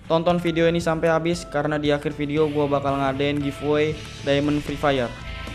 Tonton video ini sampai habis karena di akhir video gue bakal ngadain giveaway Diamond Free Fire.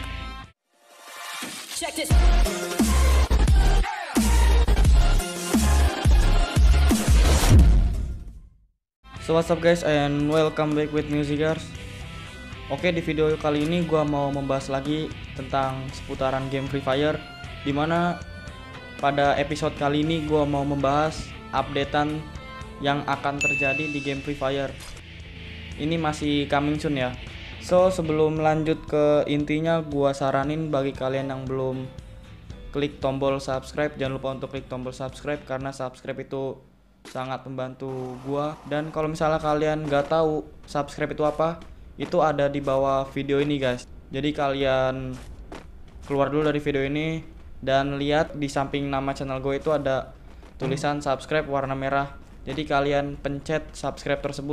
So what's up guys, and welcome back with Musicars. Oke, di video kali ini gue mau membahas lagi tentang seputaran game Free Fire, dimana pada episode kali ini gue mau membahas updatean yang akan terjadi di game Free Fire. Ini masih coming soon ya. So sebelum lanjut ke intinya, gue saranin bagi kalian yang belum klik tombol subscribe, jangan lupa untuk klik tombol subscribe karena subscribe itu sangat membantu gua. Dan kalau misalnya kalian nggak tahu subscribe itu apa, itu ada di bawah video ini guys. Jadi kalian keluar dulu dari video ini dan lihat di samping nama channel gue itu ada tulisan subscribe warna merah. Jadi kalian pencet subscribe tersebut.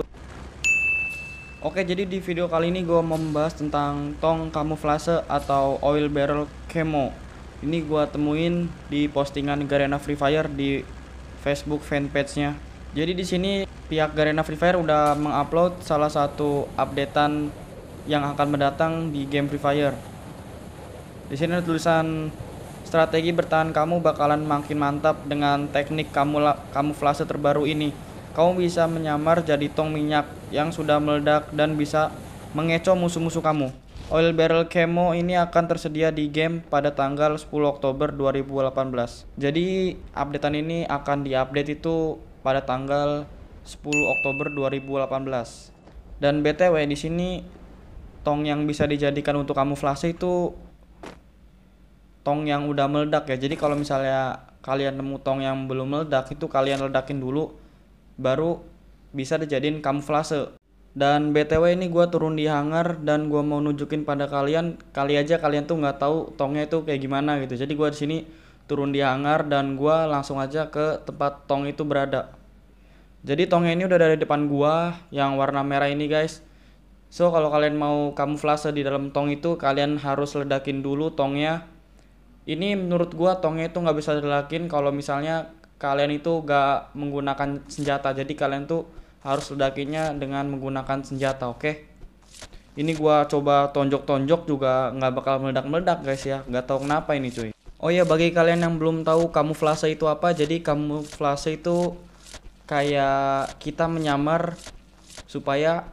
Oke, jadi di video kali ini gue mau membahas tentang tong kamuflase atau oil barrel camo. Ini gue temuin di postingan Garena Free Fire di Facebook fanpage-nya. Jadi di sini pihak Garena Free Fire udah mengupload salah satu updatean yang akan mendatang di game Free Fire. Di sini ada tulisan strategi bertahan kamu bakalan makin mantap dengan teknik kamuflase terbaru ini. Kamu bisa menyamar jadi tong minyak yang sudah meledak dan bisa mengecoh musuh-musuh kamu. Oil barrel camo ini akan tersedia di game pada tanggal 10 Oktober 2018. Jadi updatean ini akan diupdate itu pada tanggal 10 Oktober 2018. Dan BTW di sini tong yang bisa dijadikan untuk kamuflase itu tong yang udah meledak ya. Jadi kalau misalnya kalian nemu tong yang belum meledak, itu kalian ledakin dulu baru bisa dijadiin kamuflase. Dan BTW ini gue turun di hangar dan gue mau nunjukin pada kalian, kali aja kalian tuh nggak tahu tongnya itu kayak gimana gitu. Jadi gue di sini turun di hangar dan gue langsung aja ke tempat tong itu berada. Jadi tongnya ini udah dari depan gue yang warna merah ini guys. So kalau kalian mau kamuflase di dalam tong itu, kalian harus ledakin dulu tongnya. Ini menurut gua tongnya itu nggak bisa diledakin kalau misalnya kalian itu nggak menggunakan senjata. Jadi kalian tuh harus ledakinnya dengan menggunakan senjata, oke? Ini gua coba tonjok-tonjok juga nggak bakal meledak-meledak guys ya. Nggak tahu kenapa ini cuy. Oh ya, bagi kalian yang belum tahu kamuflase itu apa, jadi kamuflase itu kayak kita menyamar supaya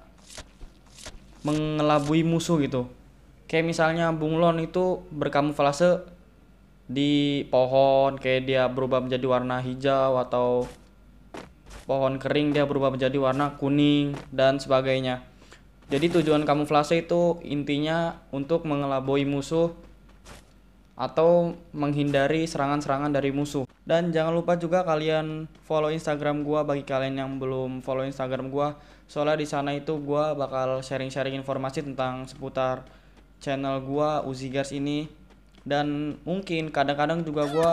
mengelabui musuh gitu. Kayak misalnya bunglon itu berkamuflase di pohon, kayak dia berubah menjadi warna hijau, atau pohon kering dia berubah menjadi warna kuning dan sebagainya. Jadi tujuan kamuflase itu intinya untuk mengelabui musuh atau menghindari serangan-serangan dari musuh. Dan jangan lupa juga kalian follow Instagram gua bagi kalian yang belum follow Instagram gua. Soalnya di sana itu gua bakal sharing-sharing informasi tentang seputar channel gua Uzigars ini. Dan mungkin kadang-kadang juga gue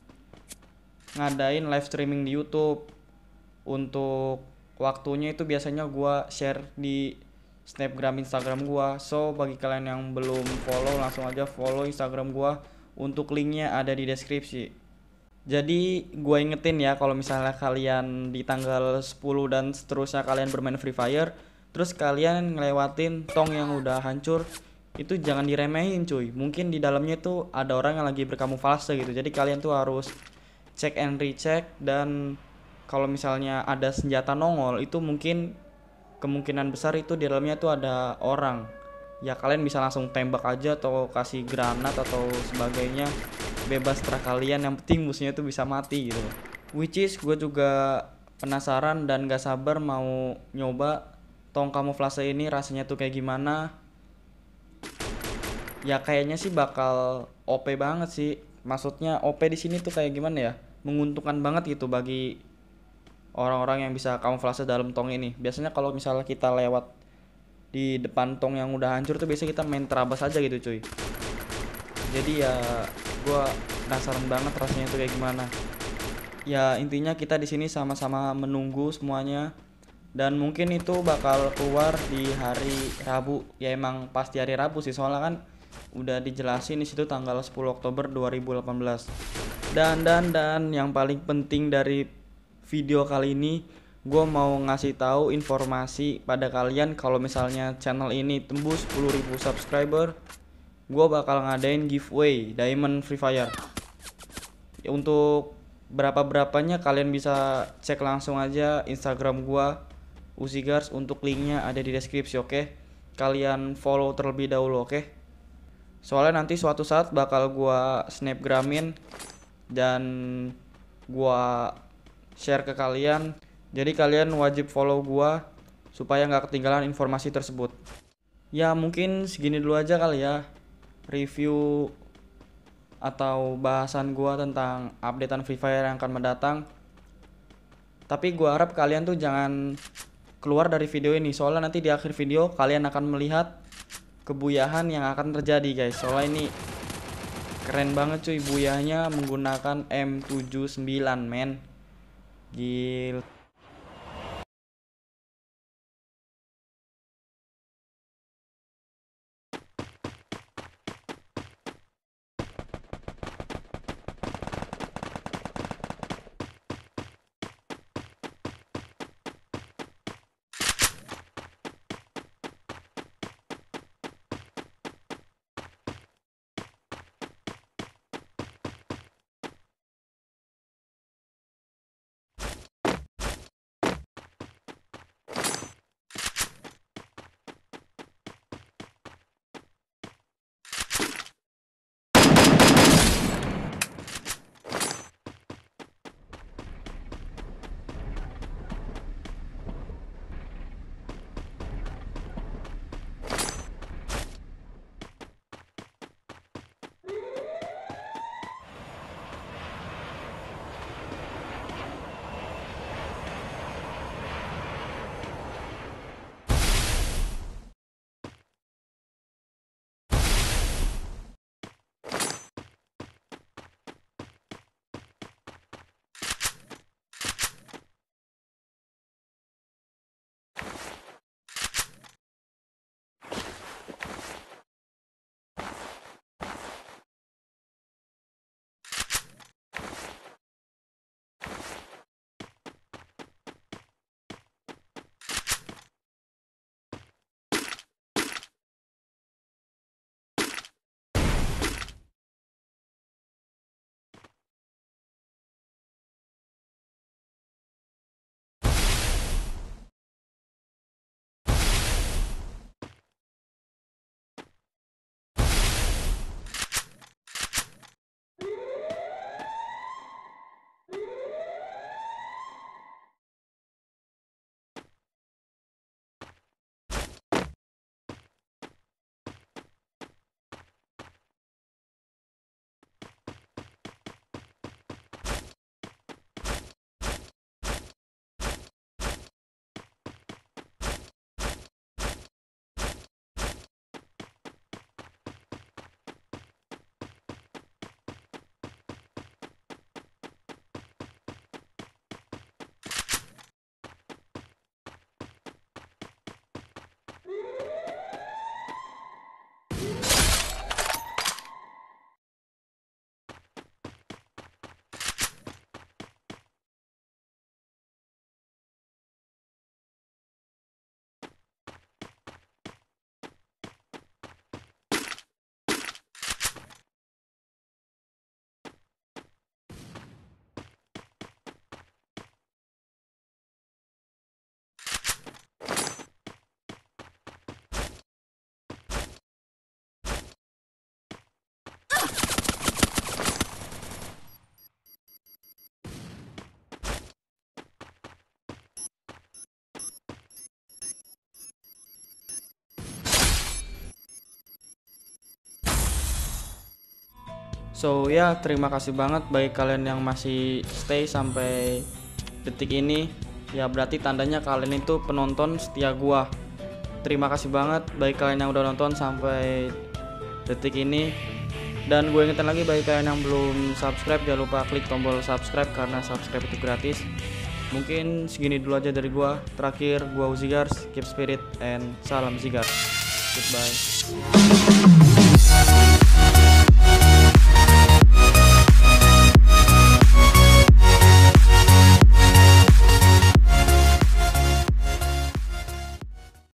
ngadain live streaming di YouTube. Untuk waktunya itu biasanya gue share di Snapgram Instagram gue. So bagi kalian yang belum follow, langsung aja follow Instagram gue. Untuk linknya ada di deskripsi. Jadi gue ingetin ya, kalau misalnya kalian di tanggal 10 dan seterusnya kalian bermain Free Fire, terus kalian ngelewatin tong yang udah hancur, itu jangan diremehin cuy. Mungkin di dalamnya tuh ada orang yang lagi berkamuflase gitu. Jadi kalian tuh harus check and recheck. Dan kalau misalnya ada senjata nongol, itu mungkin kemungkinan besar itu di dalamnya tuh ada orang. Ya kalian bisa langsung tembak aja atau kasih granat atau sebagainya. Bebas terserah kalian, yang penting musuhnya tuh bisa mati gitu. Which is gue juga penasaran dan gak sabar mau nyoba tong kamuflase ini rasanya tuh kayak gimana. Ya kayaknya sih bakal OP banget sih. Maksudnya OP di sini tuh kayak gimana ya? Menguntungkan banget gitu bagi orang-orang yang bisa kamuflase dalam tong ini. Biasanya kalau misalnya kita lewat di depan tong yang udah hancur tuh biasanya kita main terabas aja gitu cuy. Jadi ya gua penasaran banget rasanya tuh kayak gimana. Ya intinya kita di sini sama-sama menunggu semuanya. Dan mungkin itu bakal keluar di hari Rabu. Ya emang pasti hari Rabu sih, soalnya kan udah dijelasin di situ tanggal 10 Oktober 2018. Dan yang paling penting dari video kali ini, gue mau ngasih tahu informasi pada kalian kalau misalnya channel ini tembus 10.000 subscriber, gue bakal ngadain giveaway Diamond Free Fire. Untuk berapanya kalian bisa cek langsung aja Instagram gue Uzigars, untuk linknya ada di deskripsi. Oke, kalian follow terlebih dahulu. Oke, soalnya nanti suatu saat bakal gue snapgramin dan gue share ke kalian. Jadi kalian wajib follow gua supaya nggak ketinggalan informasi tersebut. Ya mungkin segini dulu aja kali ya review atau bahasan gua tentang updatean Free Fire yang akan mendatang. Tapi gua harap kalian tuh jangan keluar dari video ini, soalnya nanti di akhir video kalian akan melihat kebuyahan yang akan terjadi guys. Soalnya ini keren banget cuy, buyahnya menggunakan M79 men. Gil. So ya, terima kasih banget bagi kalian yang masih stay sampai detik ini. Ya berarti tandanya kalian itu penonton setia gua. Terima kasih banget bagi kalian yang udah nonton sampai detik ini. Dan gue ingetin lagi bagi kalian yang belum subscribe, jangan lupa klik tombol subscribe karena subscribe itu gratis. Mungkin segini dulu aja dari gua. Terakhir, gua Uzigars, keep spirit and salam Zigars. Goodbye.